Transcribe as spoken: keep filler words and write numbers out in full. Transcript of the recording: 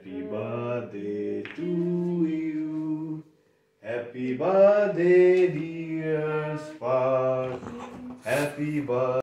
Happy birthday to you. Happy birthday, dear Spark. Happy birthday.